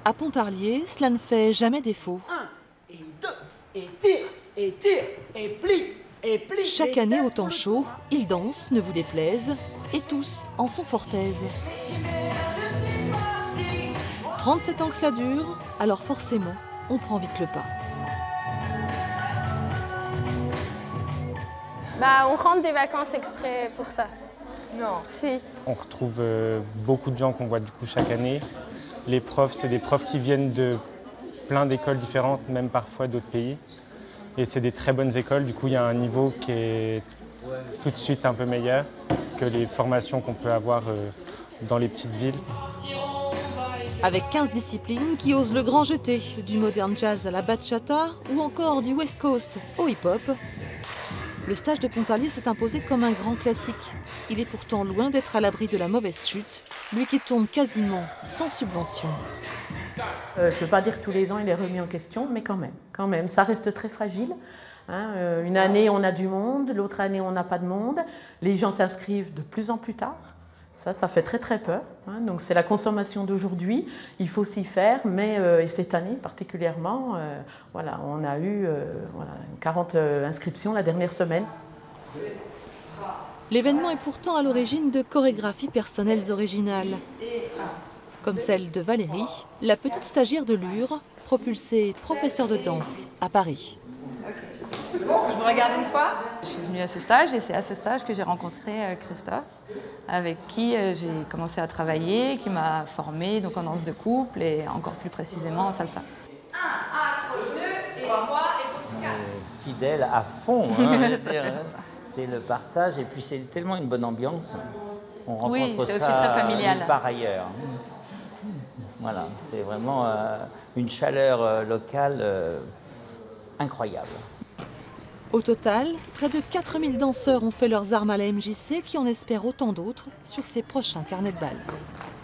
À Pontarlier, cela ne fait jamais défaut. 1 et 2, et tire, et plie, et plie. Chaque année au temps chaud, ils dansent, ne vous déplaise, et tous en sont fort aises. 37 ans que cela dure, alors forcément, on prend vite le pas. On rentre des vacances exprès pour ça. Non. Si. On retrouve beaucoup de gens qu'on voit du coup chaque année. Les profs, c'est des profs qui viennent de plein d'écoles différentes, même parfois d'autres pays. Et c'est des très bonnes écoles, du coup il y a un niveau qui est tout de suite un peu meilleur que les formations qu'on peut avoir dans les petites villes. Avec 15 disciplines qui osent le grand jeté, du modern jazz à la bachata ou encore du West Coast au hip-hop, le stage de Pontarlier s'est imposé comme un grand classique. Il est pourtant loin d'être à l'abri de la mauvaise chute, lui qui tourne quasiment sans subvention. Je ne veux pas dire que tous les ans il est remis en question, mais quand même, ça reste très fragile. Une année on a du monde, l'autre année on n'a pas de monde. Les gens s'inscrivent de plus en plus tard. Ça fait très peur. Donc c'est la consommation d'aujourd'hui, il faut s'y faire, mais et cette année particulièrement, on a eu 40 inscriptions la dernière semaine. L'événement est pourtant à l'origine de chorégraphies personnelles originales, comme celle de Valérie, la petite stagiaire de Lure, propulsée professeure de danse à Paris. Je vous regarde une fois. Je suis venue à ce stage et c'est à ce stage que j'ai rencontré Christophe, avec qui j'ai commencé à travailler, qui m'a formée donc en danse de couple et encore plus précisément en salsa. 1, accroche 2 et 3 et pose 4. Fidèle à fond, c'est le partage et puis c'est tellement une bonne ambiance. On rencontre oui, c'est aussi ça très familial. Par ailleurs. Voilà, c'est vraiment une chaleur locale incroyable. Au total, près de 4000 danseurs ont fait leurs armes à la MJC qui en espère autant d'autres sur ses prochains carnets de balles.